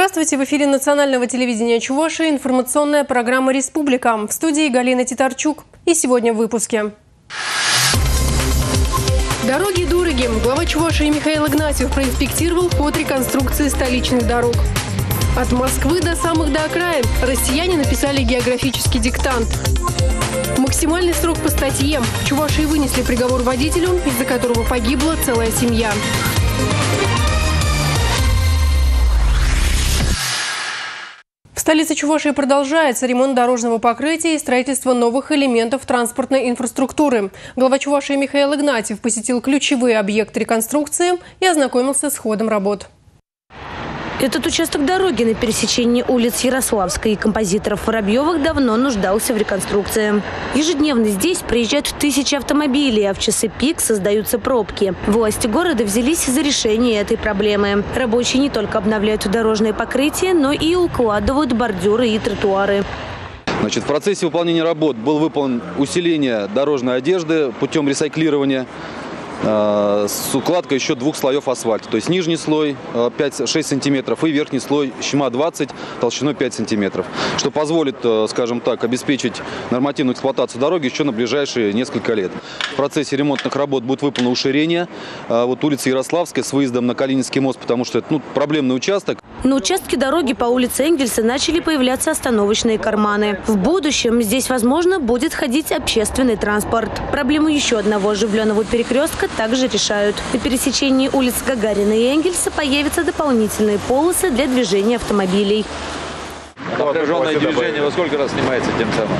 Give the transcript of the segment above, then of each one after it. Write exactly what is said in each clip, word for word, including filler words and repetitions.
Здравствуйте! В эфире национального телевидения Чувашии информационная программа «Республика». В студии Галина Титарчук. И сегодня в выпуске. Дороги дороги. Глава Чувашии Михаил Игнатьев проинспектировал ход реконструкции столичных дорог. От Москвы до самых до окраин россияне написали географический диктант. Максимальный срок по статье. В Чувашии вынесли приговор водителю, из-за которого погибла целая семья. В столице Чувашии продолжается ремонт дорожного покрытия и строительство новых элементов транспортной инфраструктуры. Глава Чувашии Михаил Игнатьев посетил ключевые объекты реконструкции и ознакомился с ходом работ. Этот участок дороги на пересечении улиц Ярославской и Композиторов Воробьевых давно нуждался в реконструкции. Ежедневно здесь проезжают тысячи автомобилей, а в часы пик создаются пробки. Власти города взялись за решение этой проблемы. Рабочие не только обновляют дорожное покрытие, но и укладывают бордюры и тротуары. Значит, в процессе выполнения работ было выполнено усиление дорожной одежды путем ресайклирования с укладкой еще двух слоев асфальта. То есть нижний слой пять-шесть сантиметров и верхний слой щема двадцать толщиной пять сантиметров. Что позволит, скажем так, обеспечить нормативную эксплуатацию дороги еще на ближайшие несколько лет. В процессе ремонтных работ будет выполнено уширение вот улицы Ярославской с выездом на Калининский мост, потому что это ну, проблемный участок. На участке дороги по улице Энгельса начали появляться остановочные карманы. В будущем здесь, возможно, будет ходить общественный транспорт. Проблему еще одного оживленного перекрестка также решают. На пересечении улиц Гагарина и Энгельса появятся дополнительные полосы для движения автомобилей. Напряженное движение во сколько раз снимается тем самым?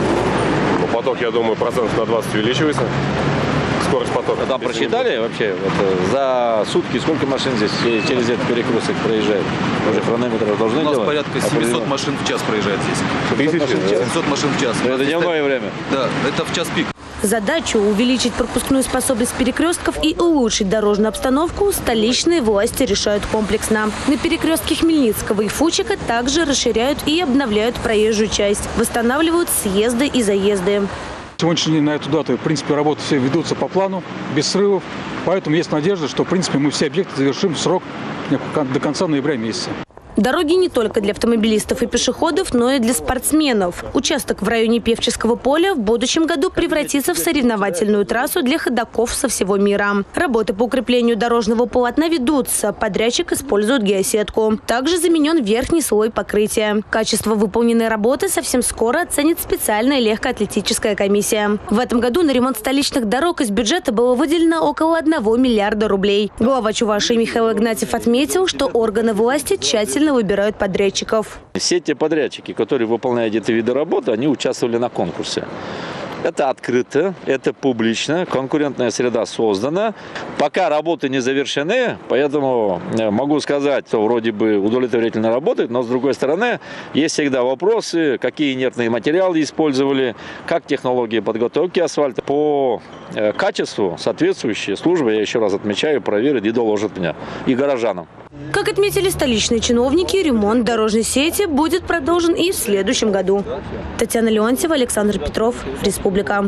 Ну, поток, я думаю, процентов на двадцать увеличивается. Скорость потока. А там просчитали вообще вот, за сутки, сколько машин здесь через этот перекресток проезжает? Уже хронометры должны делать? У нас порядка семьсот машин в час проезжает здесь. семьсот машин в час. Это дневное время? Да, это в час пик. Задачу увеличить пропускную способность перекрестков и улучшить дорожную обстановку столичные власти решают комплексно. На перекрестке Хмельницкого и Фучика также расширяют и обновляют проезжую часть. Восстанавливают съезды и заезды. Сегодняшний день на эту дату, в принципе, работы все ведутся по плану, без срывов. Поэтому есть надежда, что, в принципе, мы все объекты завершим в срок до конца ноября месяца. Дороги не только для автомобилистов и пешеходов, но и для спортсменов. Участок в районе Певческого поля в будущем году превратится в соревновательную трассу для ходоков со всего мира. Работы по укреплению дорожного полотна ведутся. Подрядчик использует геосетку. Также заменен верхний слой покрытия. Качество выполненной работы совсем скоро оценит специальная легкоатлетическая комиссия. В этом году на ремонт столичных дорог из бюджета было выделено около одного миллиарда рублей. Глава Чувашии Михаил Игнатьев отметил, что органы власти тщательно выбирают подрядчиков. Все те подрядчики, которые выполняют эти виды работы, они участвовали на конкурсе. Это открыто, это публично, конкурентная среда создана. Пока работы не завершены, поэтому могу сказать, что вроде бы удовлетворительно работает, но с другой стороны есть всегда вопросы, какие инертные материалы использовали, как технологии подготовки асфальта. По качеству соответствующие службы, я еще раз отмечаю, проверят и доложат меня, и горожанам. Как отметили столичные чиновники, ремонт дорожной сети будет продолжен и в следующем году. Татьяна Леонтьева, Александр Петров, Республика.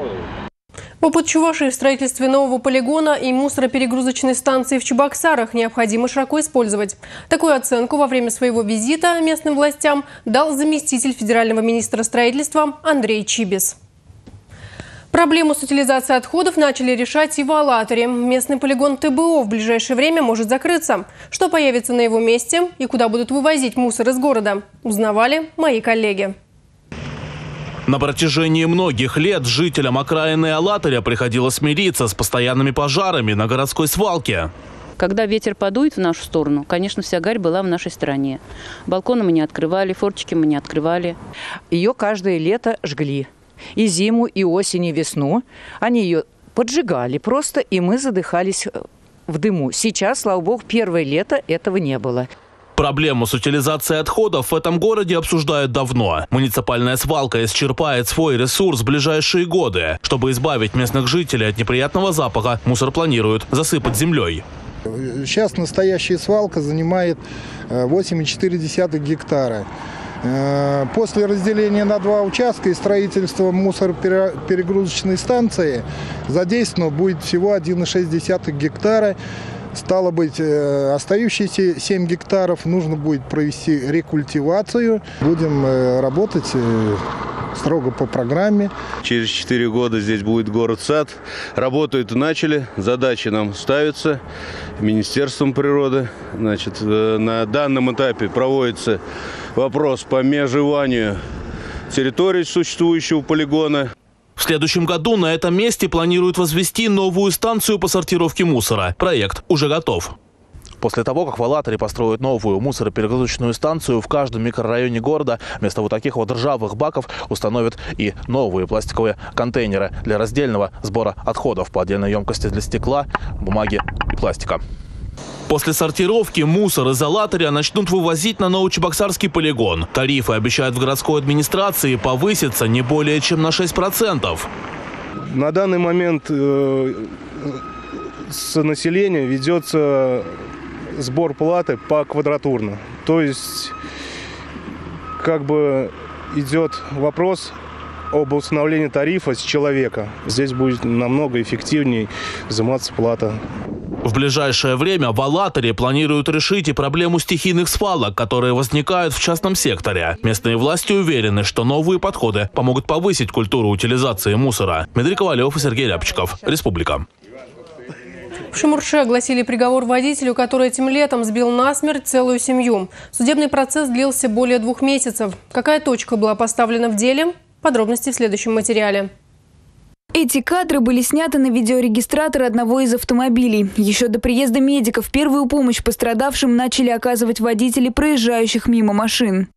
Опыт Чувашии в строительстве нового полигона и мусороперегрузочной станции в Чебоксарах необходимо широко использовать. Такую оценку во время своего визита местным властям дал заместитель федерального министра строительства Андрей Чибис. Проблему с утилизацией отходов начали решать и в Алатыре. Местный полигон ТБО в ближайшее время может закрыться. Что появится на его месте и куда будут вывозить мусор из города, узнавали мои коллеги. На протяжении многих лет жителям окраины Алатыря приходилось мириться с постоянными пожарами на городской свалке. Когда ветер подует в нашу сторону, конечно, вся гарь была в нашей стороне. Балконы мы не открывали, форточки мы не открывали. Ее каждое лето жгли. И зиму, и осень, и весну. Они ее поджигали просто, и мы задыхались в дыму. Сейчас, слава богу, первое лето этого не было. Проблему с утилизацией отходов в этом городе обсуждают давно. Муниципальная свалка исчерпает свой ресурс в ближайшие годы. Чтобы избавить местных жителей от неприятного запаха, мусор планируют засыпать землей. Сейчас настоящая свалка занимает восемь и четыре десятых гектара. После разделения на два участка и строительства мусороперегрузочной станции задействовано будет всего один и шесть десятых гектара. Стало быть, остающиеся семь гектаров нужно будет провести рекультивацию. Будем работать строго по программе. Через четыре года здесь будет город-сад. Работают начали, задачи нам ставятся Министерством природы. Значит, на данном этапе проводится вопрос по межеванию территории существующего полигона. В следующем году на этом месте планируют возвести новую станцию по сортировке мусора. Проект уже готов. После того, как в Алатыре построят новую мусороперегрузочную станцию, в каждом микрорайоне города вместо вот таких вот ржавых баков установят и новые пластиковые контейнеры для раздельного сбора отходов по отдельной емкости для стекла, бумаги и пластика. После сортировки мусор из Алатыря начнут вывозить на Новочебоксарский полигон. Тарифы, обещают в городской администрации, повысятся не более чем на шесть процентов. На данный момент э, с населения ведется сбор платы по квадратурно. То есть как бы идет вопрос об установлении тарифа с человека. Здесь будет намного эффективнее взиматься плата. В ближайшее время в Алатыре планируют решить и проблему стихийных свалок, которые возникают в частном секторе. Местные власти уверены, что новые подходы помогут повысить культуру утилизации мусора. Дмитрий Ковалев и Сергей Рябчиков. Республика. В Шимурше огласили приговор водителю, который этим летом сбил насмерть целую семью. Судебный процесс длился более двух месяцев. Какая точка была поставлена в деле? Подробности в следующем материале. Эти кадры были сняты на видеорегистратор одного из автомобилей. Еще до приезда медиков первую помощь пострадавшим начали оказывать водители проезжающих мимо машин.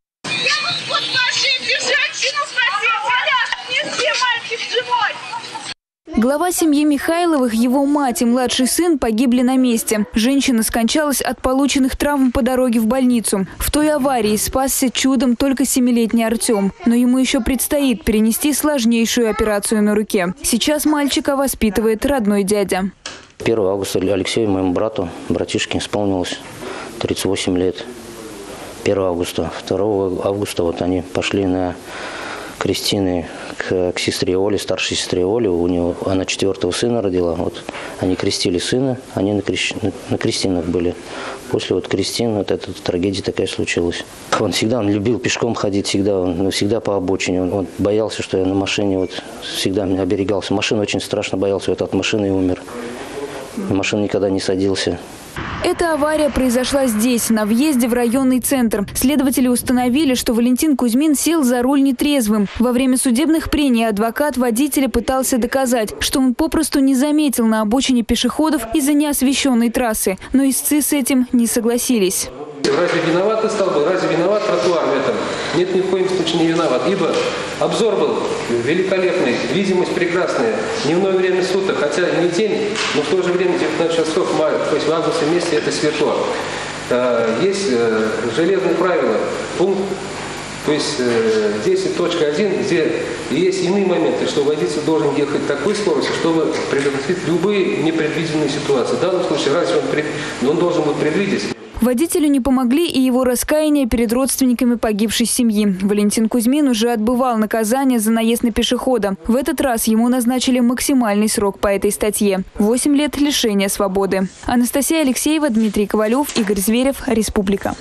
Глава семьи Михайловых, его мать и младший сын погибли на месте. Женщина скончалась от полученных травм по дороге в больницу. В той аварии спасся чудом только семилетний Артем. Но ему еще предстоит перенести сложнейшую операцию на руке. Сейчас мальчика воспитывает родной дядя. первого августа Алексею, моему брату, братишке, исполнилось тридцать восемь лет. первого августа. второго августа вот они пошли на Кристины к, к сестре Оле, старшей сестре Оле. У нее, она четвертого сына родила. Вот они крестили сына, они на, крещ, на, на крестинах были. После вот крестин вот эта трагедия такая случилась. Он всегда, он любил пешком ходить, всегда, он всегда по обочине. Он, он боялся, что я на машине, вот всегда меня оберегался. Машину очень страшно боялся, вот от машины и умер. На машину никогда не садился. Эта авария произошла здесь, на въезде в районный центр. Следователи установили, что Валентин Кузьмин сел за руль нетрезвым. Во время судебных прений адвокат водителя пытался доказать, что он попросту не заметил на обочине пешеходов из-за неосвещенной трассы. Но истцы с этим не согласились. Разве виноват ты стал бы? Разве виноват тротуар в этом? Нет, ни в коем случае не виноват. Ибо обзор был великолепный, видимость прекрасная, дневное время суток, хотя не день, но в то же время девятнадцать часов, то есть в августе месяце это светло. Есть железные правила, пункт, то есть десять точка один, где есть иные моменты, что водитель должен ехать такой скоростью, чтобы предотвратить любые непредвиденные ситуации. В данном случае, разве он, пред... он должен был предвидеть? Водителю не помогли и его раскаяние перед родственниками погибшей семьи. Валентин Кузьмин уже отбывал наказание за наезд на пешехода. В этот раз ему назначили максимальный срок по этой статье – восемь лет лишения свободы. Анастасия Алексеева, Дмитрий Ковалев, Игорь Зверев. Республика.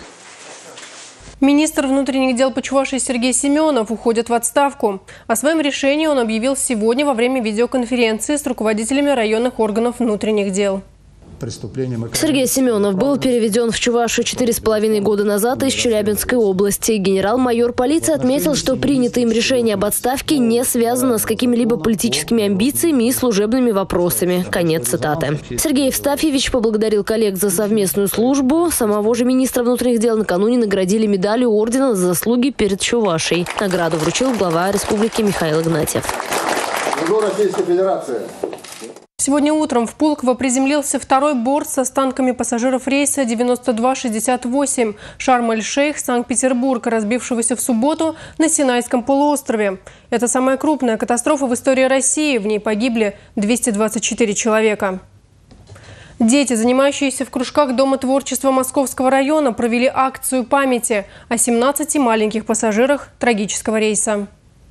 Министр внутренних дел по Чувашии Сергей Семенов уходит в отставку. О своем решении он объявил сегодня во время видеоконференции с руководителями районных органов внутренних дел. Сергей Семенов был переведен в Чувашию четыре с половиной года назад из Челябинской области. Генерал-майор полиции отметил, что принятое им решение об отставке не связано с какими-либо политическими амбициями и служебными вопросами. Конец цитаты. Сергей Евстафьевич поблагодарил коллег за совместную службу. Самого же министра внутренних дел накануне наградили медалью ордена за заслуги перед Чувашией. Награду вручил глава республики Михаил Игнатьев. Российской Федерации. Сегодня утром в Пулково приземлился второй борт с останками пассажиров рейса девяносто два шестьдесят восемь Шарм-эль-Шейх, Санкт-Петербург, разбившегося в субботу на Синайском полуострове. Это самая крупная катастрофа в истории России. В ней погибли двести двадцать четыре человека. Дети, занимающиеся в кружках Дома творчества Московского района, провели акцию памяти о семнадцати маленьких пассажирах трагического рейса.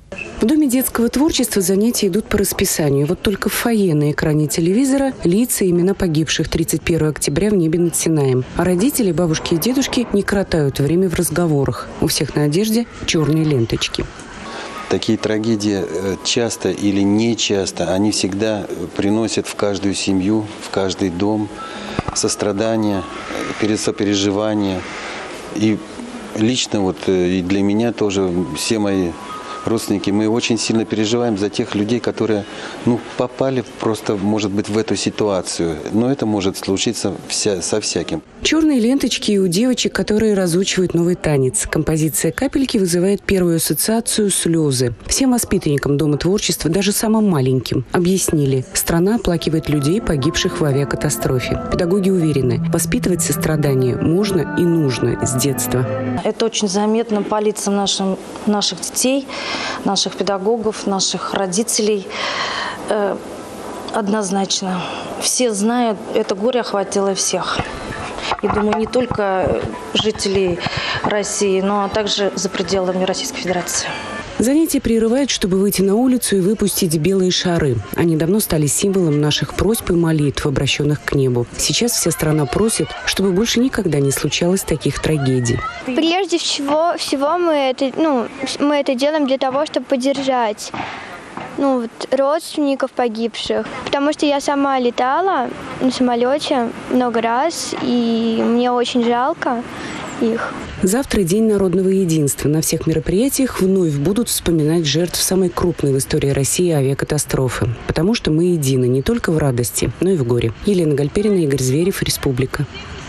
В Доме детского творчества занятия идут по расписанию. Вот только в фойе на экране телевизора лица и имена погибших тридцать первого октября в небе над Синаем. А родители, бабушки и дедушки не кротают время в разговорах. У всех на одежде черные ленточки. Такие трагедии часто или не часто, они всегда приносят в каждую семью, в каждый дом сострадание, сопереживание. И лично вот и для меня тоже все мои родственники, мы очень сильно переживаем за тех людей, которые ну, попали просто, может быть, в эту ситуацию. Но это может случиться вся, со всяким. Черные ленточки и у девочек, которые разучивают новый танец. Композиция «Капельки» вызывает первую ассоциацию «слезы». Всем воспитанникам Дома творчества, даже самым маленьким, объяснили. Страна оплакивает людей, погибших в авиакатастрофе. Педагоги уверены, воспитывать сострадание можно и нужно с детства. Это очень заметно по лицам нашим, наших детей, наших педагогов, наших родителей. Э, однозначно. Все знают, это горе охватило всех. И думаю, не только жителей России, но также за пределами Российской Федерации. Занятия прерывают, чтобы выйти на улицу и выпустить белые шары. Они давно стали символом наших просьб и молитв, обращенных к небу. Сейчас вся страна просит, чтобы больше никогда не случалось таких трагедий. Прежде всего, всего мы, это, ну, мы это делаем для того, чтобы поддержать ну, вот, родственников погибших. Потому что я сама летала на самолете много раз, и мне очень жалко их. Завтра День народного единства. На всех мероприятиях вновь будут вспоминать жертв самой крупной в истории России авиакатастрофы. Потому что мы едины не только в радости, но и в горе. Елена Гальперина, Игорь Зверев, Республика.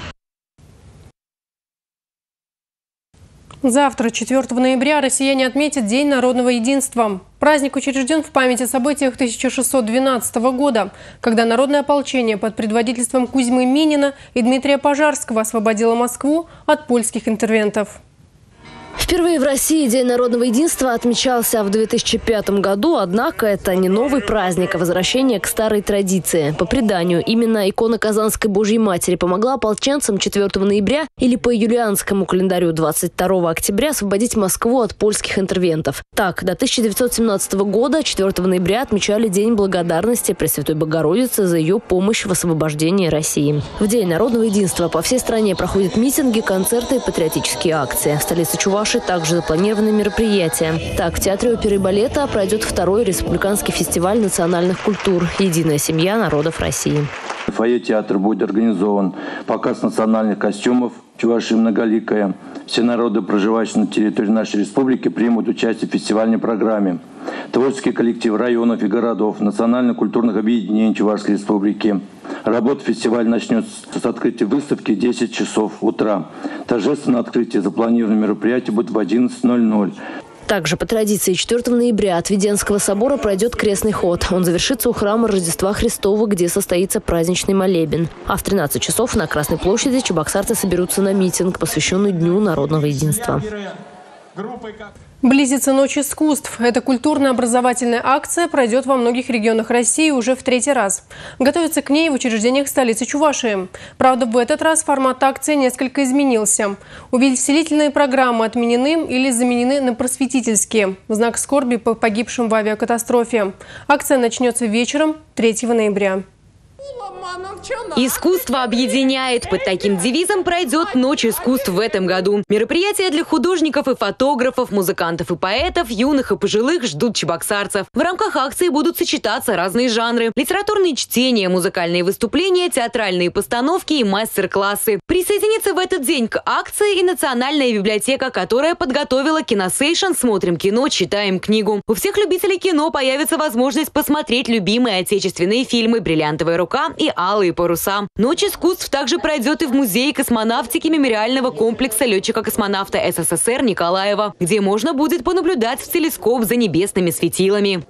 Завтра, четвёртого ноября, россияне отметят День народного единства. Праздник учрежден в память о событиях тысяча шестьсот двенадцатого года, когда народное ополчение под предводительством Кузьмы Минина и Дмитрия Пожарского освободило Москву от польских интервентов. Впервые в России День народного единства отмечался в две тысячи пятом году, однако это не новый праздник, а возвращение к старой традиции. По преданию, именно икона Казанской Божьей Матери помогла ополченцам четвёртого ноября или по юлианскому календарю двадцать второго октября освободить Москву от польских интервентов. Так, до тысяча девятьсот семнадцатого года четвёртого ноября отмечали День благодарности Пресвятой Богородице за ее помощь в освобождении России. В День народного единства по всей стране проходят митинги, концерты и патриотические акции. В столице Чувашии также запланированы мероприятия. Так, в Театре оперы и балета пройдет второй республиканский фестиваль национальных культур «Единая семья народов России». В фойе театра будет организован показ национальных костюмов «Чувашия многоликая». Все народы, проживающие на территории нашей республики, примут участие в фестивальной программе. Творческие коллективы районов и городов, национально-культурных объединений Чувашской республики. Работа фестиваля начнется с открытия выставки в десять часов утра. Торжественное открытие запланированного мероприятия будет в одиннадцать ноль ноль. Также по традиции четвёртого ноября от Веденского собора пройдет крестный ход. Он завершится у храма Рождества Христова, где состоится праздничный молебен. А в тринадцать часов на Красной площади чебоксарцы соберутся на митинг, посвященный Дню народного единства. Близится Ночь искусств. Эта культурно-образовательная акция пройдет во многих регионах России уже в третий раз. Готовятся к ней в учреждениях столицы Чувашии. Правда, в этот раз формат акции несколько изменился. Увеселительные программы отменены или заменены на просветительские, в знак скорби по погибшим в авиакатастрофе. Акция начнется вечером третьего ноября. Искусство объединяет. Под таким девизом пройдет Ночь искусств в этом году. Мероприятия для художников и фотографов, музыкантов и поэтов, юных и пожилых ждут чебоксарцев. В рамках акции будут сочетаться разные жанры: литературные чтения, музыкальные выступления, театральные постановки и мастер-классы. Присоединится в этот день к акции и Национальная библиотека, которая подготовила киносейшн «Смотрим кино, читаем книгу». У всех любителей кино появится возможность посмотреть любимые отечественные фильмы «Бриллиантовая рука» и «Алые паруса». Ночь искусств также пройдет и в Музее космонавтики мемориального комплекса летчика-космонавта СССР Николаева, где можно будет понаблюдать в телескоп за небесными светилами.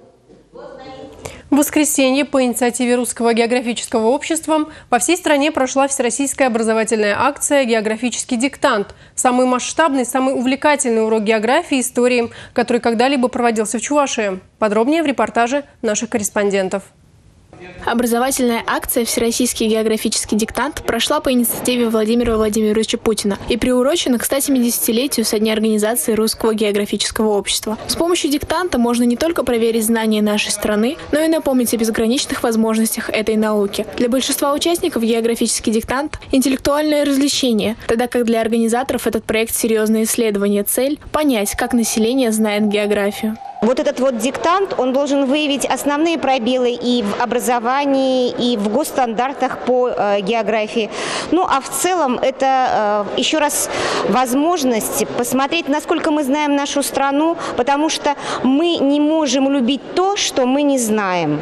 В воскресенье по инициативе Русского географического общества по всей стране прошла всероссийская образовательная акция «Географический диктант». Самый масштабный, самый увлекательный урок географии и истории, который когда-либо проводился в Чувашии. Подробнее в репортаже наших корреспондентов. Образовательная акция «Всероссийский географический диктант» прошла по инициативе Владимира Владимировича Путина и приурочена к ста семидесятилетию со дня организации Русского географического общества. С помощью диктанта можно не только проверить знания нашей страны, но и напомнить о безграничных возможностях этой науки. Для большинства участников географический диктант – интеллектуальное развлечение, тогда как для организаторов этот проект – серьезное исследование. Цель – понять, как население знает географию. Вот этот вот диктант, он должен выявить основные пробелы и в образовании, и в госстандартах по э, географии. Ну а в целом это э, еще раз возможность посмотреть, насколько мы знаем нашу страну, потому что мы не можем любить то, что мы не знаем.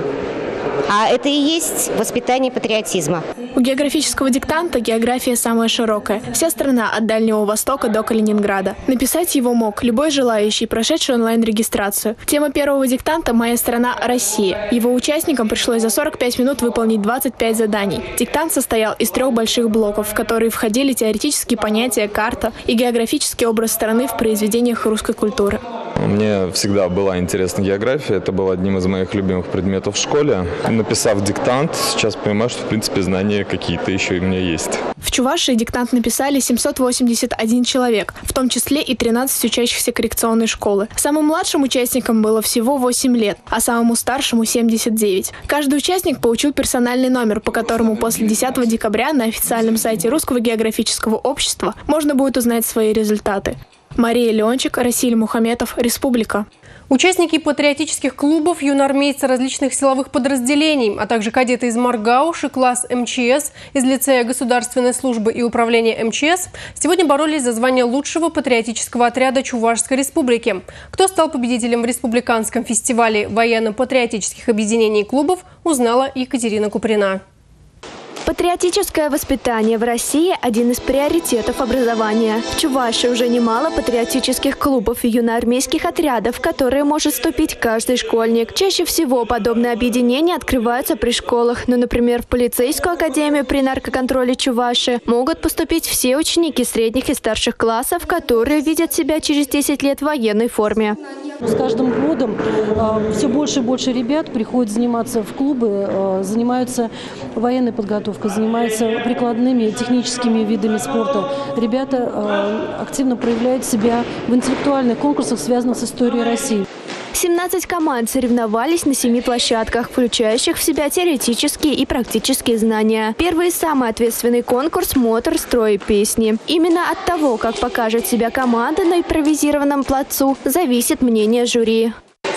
А это и есть воспитание патриотизма. У географического диктанта география самая широкая. Вся страна от Дальнего Востока до Калининграда. Написать его мог любой желающий, прошедший онлайн-регистрацию. Тема первого диктанта «Моя страна – Россия». Его участникам пришлось за сорок пять минут выполнить двадцать пять заданий. Диктант состоял из трех больших блоков, в которые входили теоретические понятия, карта и географический образ страны в произведениях русской культуры. Мне всегда была интересна география, это был одним из моих любимых предметов в школе. Написав диктант, сейчас понимаю, что в принципе знания какие-то еще и у меня есть. В Чувашии диктант написали семьсот восемьдесят один человек, в том числе и тринадцать учащихся коррекционной школы. Самым младшим участникам было всего восемь лет, а самому старшему семьдесят девять. Каждый участник получил персональный номер, по которому после десятого декабря на официальном сайте Русского географического общества можно будет узнать свои результаты. Мария Леончик, Расиль Мухаметов, Республика. Участники патриотических клубов, юноармейцы различных силовых подразделений, а также кадеты из Маргауш и класс эм че эс из лицея государственной службы и управления эм че эс сегодня боролись за звание лучшего патриотического отряда Чувашской республики. Кто стал победителем в республиканском фестивале военно-патриотических объединений и клубов, узнала Екатерина Куприна. Патриотическое воспитание в России – один из приоритетов образования. В Чувашии уже немало патриотических клубов и юноармейских отрядов, в которые может вступить каждый школьник. Чаще всего подобные объединения открываются при школах. Но, например, в полицейскую академию при наркоконтроле Чувашии могут поступить все ученики средних и старших классов, которые видят себя через десять лет в военной форме. С каждым годом э, все больше и больше ребят приходят заниматься в клубы, э, занимаются военной подготовкой, занимаются прикладными техническими видами спорта. Ребята э, активно проявляют себя в интеллектуальных конкурсах, связанных с историей России. семнадцать команд соревновались на семи площадках, включающих в себя теоретические и практические знания. Первый и самый ответственный конкурс «Мотор, строй, песни». Именно от того, как покажет себя команда на импровизированном плацу, зависит мнение жюри.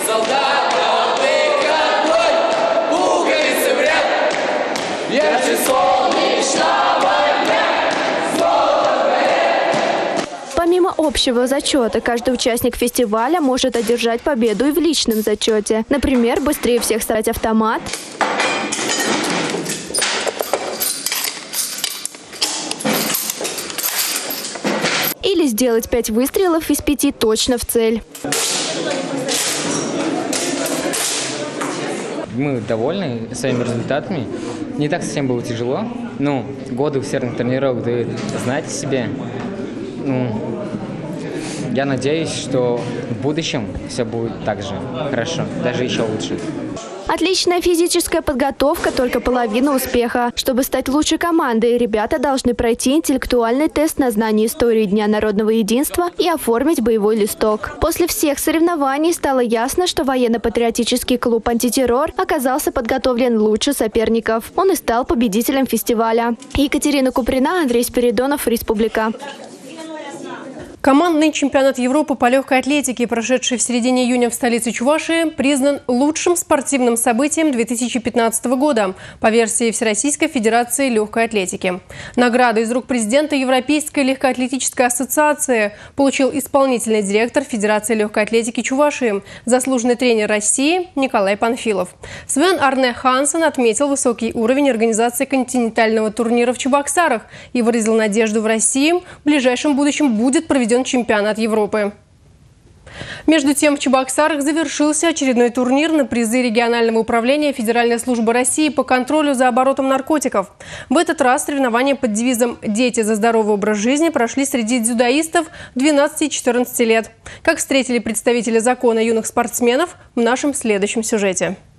Помимо общего зачета, каждый участник фестиваля может одержать победу и в личном зачете. Например, быстрее всех собрать автомат, или сделать пять выстрелов из пяти точно в цель. Мы довольны своими результатами. Не так совсем было тяжело. Ну, годы усердных тренировок дают знать о себе. Ну, я надеюсь, что в будущем все будет так же хорошо, даже еще лучше. Отличная физическая подготовка – только половина успеха. Чтобы стать лучшей командой, ребята должны пройти интеллектуальный тест на знание истории Дня народного единства и оформить боевой листок. После всех соревнований стало ясно, что военно-патриотический клуб «Антитеррор» оказался подготовлен лучше соперников. Он и стал победителем фестиваля. Екатерина Куприна, Андрей Спиридонов, Республика. Командный чемпионат Европы по легкой атлетике, прошедший в середине июня в столице Чувашии, признан лучшим спортивным событием две тысячи пятнадцатого года по версии Всероссийской Федерации легкой атлетики. Награду из рук президента Европейской легкоатлетической ассоциации получил исполнительный директор Федерации легкой атлетики Чувашии, заслуженный тренер России Николай Панфилов. Свен Арне Хансен отметил высокий уровень организации континентального турнира в Чебоксарах и выразил надежду: в России в ближайшем будущем будет проведен чемпионат Европы. Между тем, в Чебоксарах завершился очередной турнир на призы регионального управления Федеральной службы России по контролю за оборотом наркотиков. В этот раз соревнования под девизом «Дети за здоровый образ жизни» прошли среди дзюдоистов двенадцати-четырнадцати лет. Как встретили представители закона юных спортсменов в нашем следующем сюжете.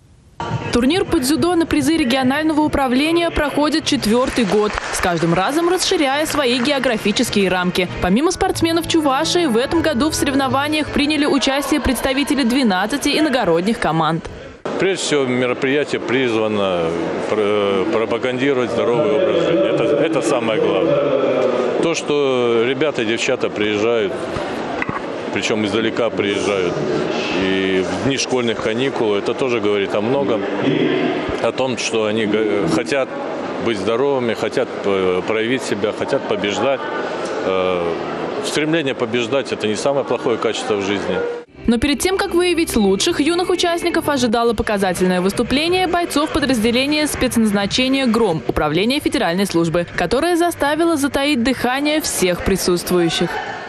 Турнир по дзюдо на призы регионального управления проходит четвертый год, с каждым разом расширяя свои географические рамки. Помимо спортсменов Чувашии, в этом году в соревнованиях приняли участие представители двенадцати иногородних команд. Прежде всего, мероприятие призвано пропагандировать здоровый образ жизни. Это, это самое главное. То, что ребята и девчата приезжают, причем издалека приезжают, и в дни школьных каникул, это тоже говорит о многом, о том, что они хотят быть здоровыми, хотят проявить себя, хотят побеждать. Стремление побеждать – это не самое плохое качество в жизни. Но перед тем, как выявить лучших юных участников, ожидало показательное выступление бойцов подразделения спецназначения «Гром» Управления Федеральной службы, которое заставило затаить дыхание всех присутствующих.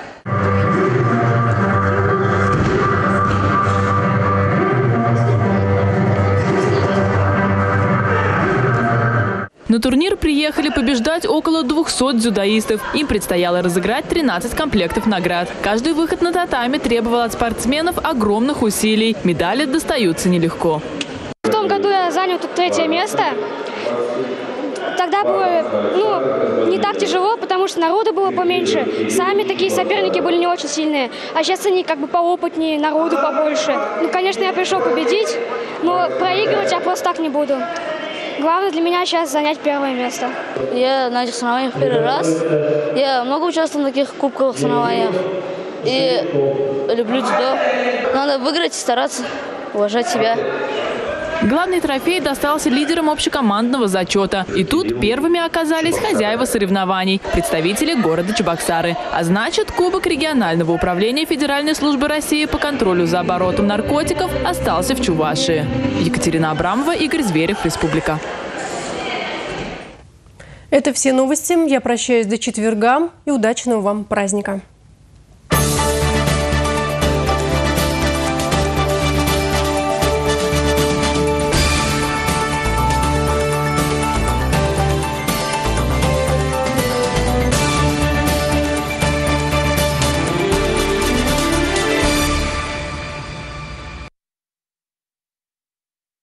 На турнир приехали побеждать около двухсот дзюдоистов. Им предстояло разыграть тринадцать комплектов наград. Каждый выход на татами требовал от спортсменов огромных усилий. Медали достаются нелегко. В том году я занял тут третье место. Тогда было ну, не так тяжело, потому что народу было поменьше. Сами такие соперники были не очень сильные. А сейчас они как бы поопытнее, народу побольше. Ну, конечно, я пришел победить, но проигрывать я просто так не буду. Главное для меня сейчас занять первое место. Я на этих соревнованиях первый раз. Я много участвовал в таких кубковых соревнованиях. И люблю дзюдо. Надо выиграть и стараться уважать себя. Главный трофей достался лидерам общекомандного зачета. И тут первыми оказались хозяева соревнований – представители города Чебоксары. А значит, Кубок регионального управления Федеральной службы России по контролю за оборотом наркотиков остался в Чувашии. Екатерина Абрамова, Игорь Зверев, Республика. Это все новости. Я прощаюсь до четверга и удачного вам праздника.